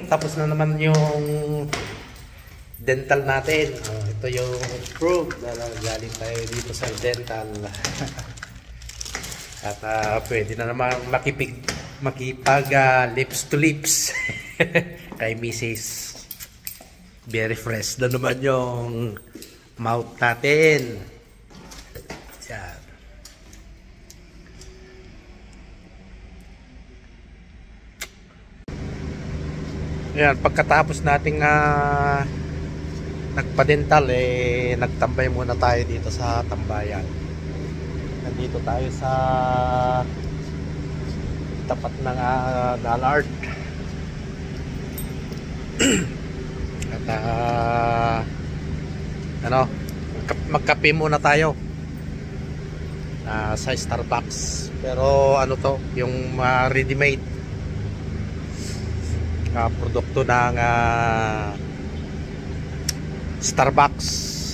tapos na naman yung dental natin. Ito yung proof na galing tayo dito sa dental. At pwede na naman makipag lips to lips kay Mrs. Very fresh na naman yung mouth natin. Yan. Yan, pagkatapos nating nagpa-dental, nagtambay muna tayo dito sa tambayan. Nandito tayo sa tapat ng Dallard. At magkape muna tayo sa Starbucks. Pero ano to, yung ready-made produkto ng Starbucks.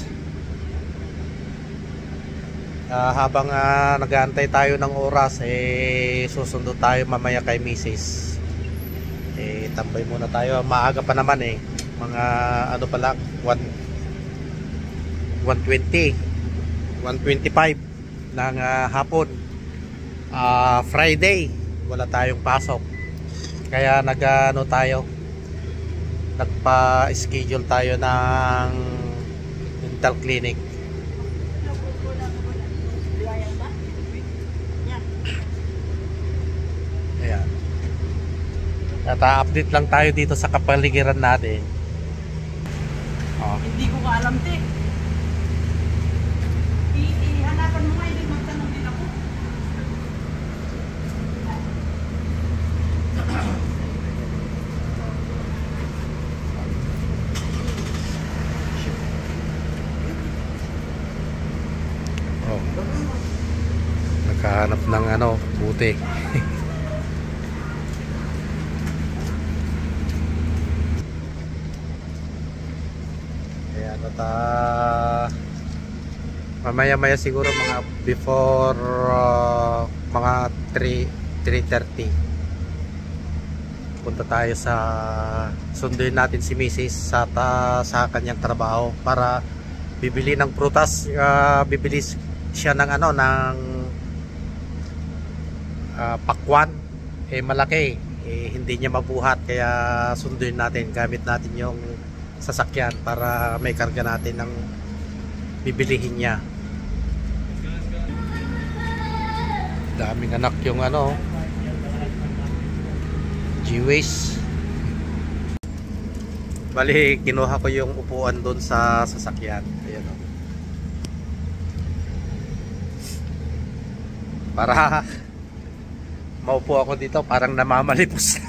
Habang nag-aantay tayo ng oras, susundo tayo mamaya kay Mrs. Tambay muna tayo. Maaga pa naman mga ano pa lang, 1:20 1:25 ng hapon. Friday wala tayong pasok, kaya nagpa-schedule tayo ng dental clinic. Ayan. At update lang tayo dito sa kapaligiran natin. Hindi ko ka alam, te. Ihanapan mo nga, hindi magtanong din ako. Naghahanap ng buti. Mamaya-maya siguro mga before mga 3:30 punta tayo sunduin natin si Mrs. sa kanyang trabaho para bibili ng prutas. Bibili siya ng pakwan, malaki, hindi niya mabuhat, kaya sunduin natin, gamit natin yung sasakyan para may karga natin ng bibilihin niya. Daming anak yung G-Ways. Bali, kinuha ko yung upuan doon sa sasakyan. Ayan, para maupo ako dito, parang namamalipos.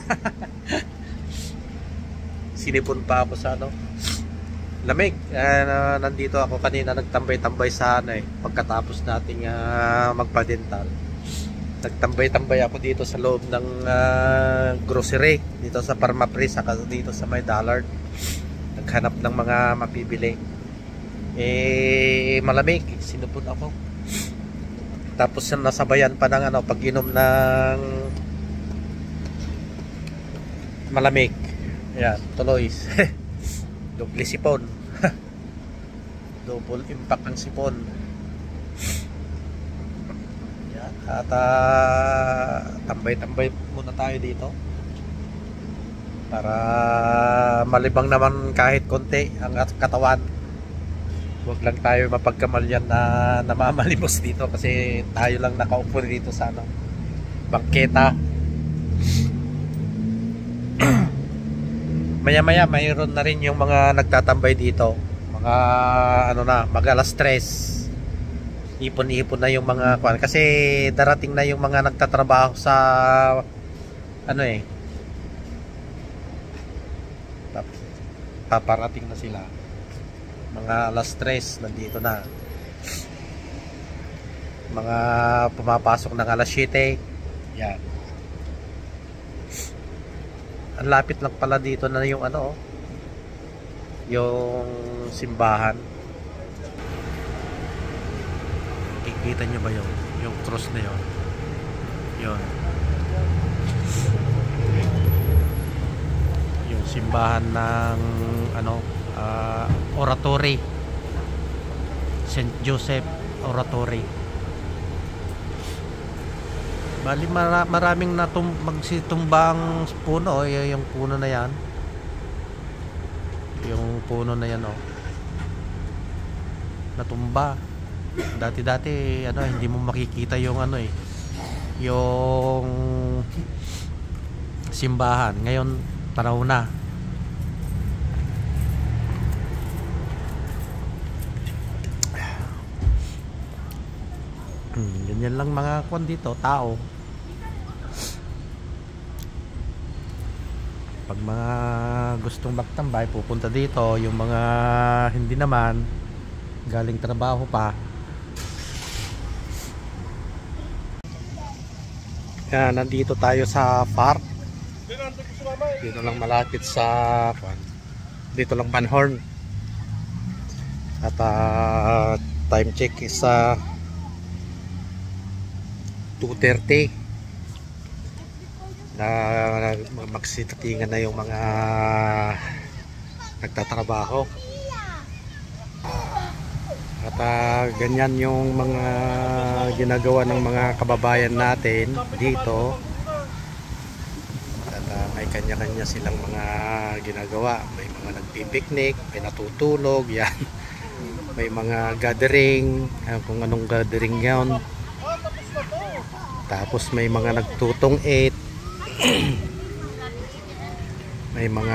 Sinipon pa ako sa lamig. Nandito ako kanina, nagtambay-tambay sa pagkatapos nating magpa-dental. Nagtambay-tambay ako dito sa loob ng grocery dito sa Parmapre, saka dito sa may Dallard. Naghanap ng mga mapibili. Malamig, sinupon ako. Tapos nasabayan pa ng pag-inom ng malamig. Ayan, tuloy. Doble sipon. Double impact ng sipon. Ayan. At tambay-tambay muna tayo dito para malibang naman kahit konti ang katawan. Huwag lang tayo mapagkamalyan na namamalimos dito, kasi tayo lang nakaupo dito sa bangketa. Maya-maya mayroon na rin yung mga nagtatambay dito. Mga mag alas 3. Ipon-ipon na yung mga kwan, kasi darating na yung mga nagtatrabaho sa paparating na sila. Mga alas 3 nandito na. Mga pumapasok ng alas 7. Yan. Ang lapit lang pala dito na yung yung simbahan. Kikita nyo ba yung cross na yun? Yun. Yung simbahan ng oratory, St. Joseph Oratory. Bali maraming magsitumbang puno, yung puno na yan, natumba. Dati hindi mo makikita yung yung simbahan. Ngayon panahon na. Ganyan lang mga kwan dito, tao. Pag mga gustong magtambay, pupunta dito. Yung mga hindi naman, galing trabaho pa. Yan, nandito tayo sa park. Dito lang malapit sa dito lang Banhorn. At time check is 2:30. Magsitingan na yung mga nagtatrabaho. At ganyan yung mga ginagawa ng mga kababayan natin dito. At may kanya-kanya silang mga ginagawa. May mga nagpipiknik, may natutulog, yan. May mga gathering, kung anong gathering yan. Tapos may mga nagtutong-eat. May mga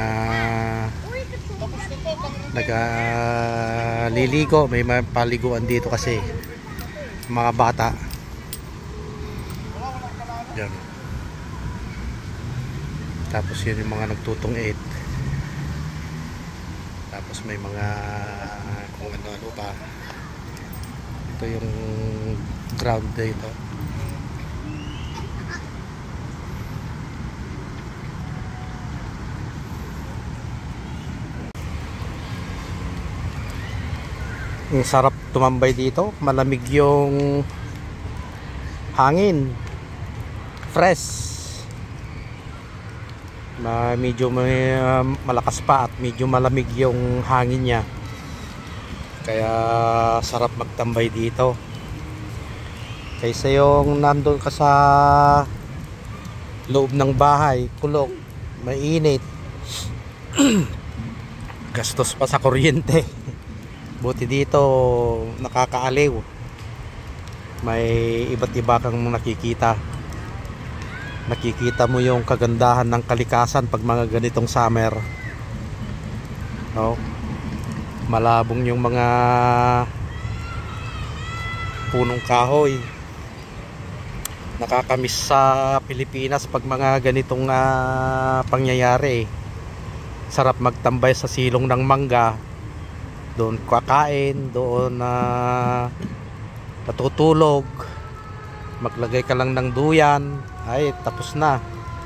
nagliligo, may mga paliguan dito kasi mga bata. Yan. Tapos yun yung mga nagtutong-eat. Tapos may mga kung ano-ano pa. Ito yung ground dito. Ang sarap tumambay dito, malamig yung hangin, fresh. Medyo malakas pa at medyo malamig yung hangin niya. Kaya sarap magtambay dito. Kaysa yung nandun ka sa loob ng bahay, kulog, mainit. Gastos pa sa kuryente. Buti dito nakakaaliw. May iba't iba kang nakikita. Nakikita mo yung kagandahan ng kalikasan pag mga ganitong summer. No? Malabong yung mga punong kahoy. Nakakamiss sa Pilipinas pag mga ganitong pangyayari. Sarap magtambay sa silong ng mangga. Doon kakain, doon natutulog, maglagay ka lang ng duyan, ay tapos na.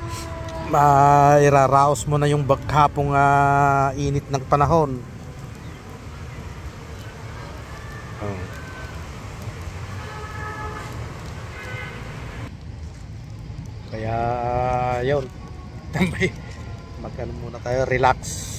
Iraraos mo na yung baghapong init ng panahon. Kaya yun, tambay, magkano muna tayo, relax.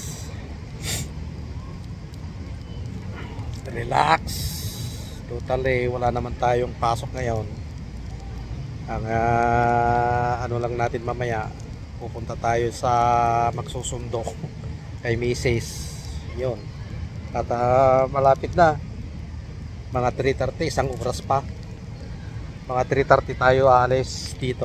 Totally wala naman tayong pasok ngayon. Ang ano lang natin mamaya, pupunta tayo sa magsusundo kay Mrs. Yun. At malapit na, mga 3:30, isang oras pa. Mga 3:30 tayo alis dito.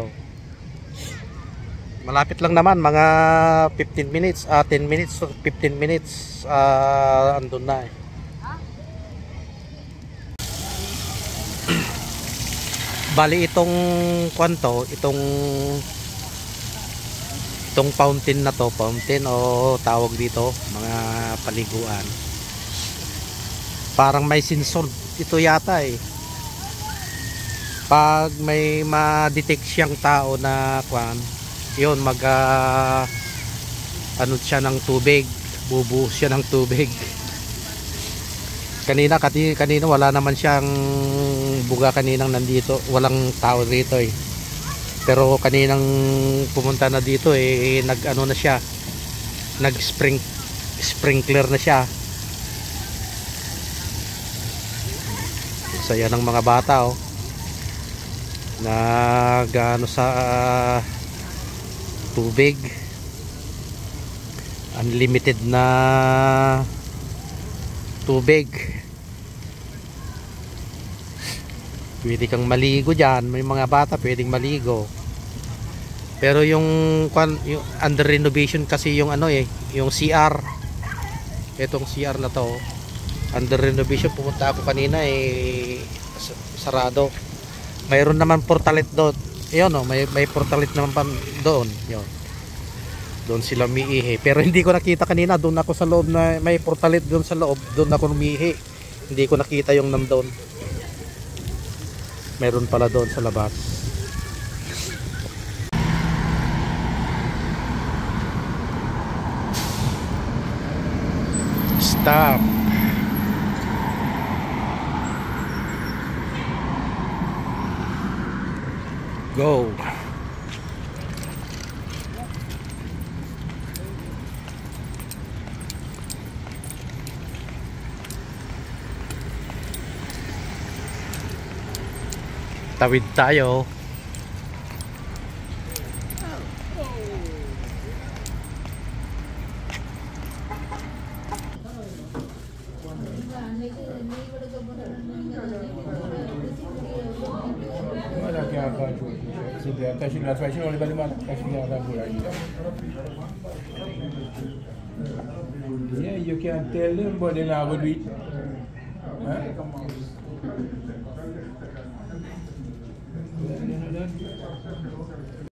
Malapit lang naman, mga 15 minutes, 10 minutes to 15 minutes andun na. Bali itong kwanto, itong fountain na to, fountain o tawag dito, mga paliguan. Parang may sensor ito yata eh. Pag may ma-detect siyang tao na kwan, yun ano siya ng tubig, bubuhos siya ng tubig. Kanina wala naman siyang buga, kaninang nandito, walang tao dito eh. Pero kaninang pumunta na dito eh, nag-ano na siya, sprinkler na siya. Saya ng mga bata oh. Nagano sa tubig. Unlimited na tubig. Pwede kang maligo dyan. May mga bata pwedeng maligo. Pero yung under renovation kasi yung ano yung CR. Itong CR na to under renovation. Pumunta ako kanina sarado. Mayroon naman portalet doon. Ayun may portalet naman pa doon. Yun. Doon sila umiihi. Pero hindi ko nakita kanina. Doon ako sa loob na may portalet doon sa loob. Doon ako umiihi. Hindi ko nakita yung nandoon. Meron pala doon sa labas. Stop. Go. Tawid tayo. Yeah, you can tell them, but then I would do it. Huh?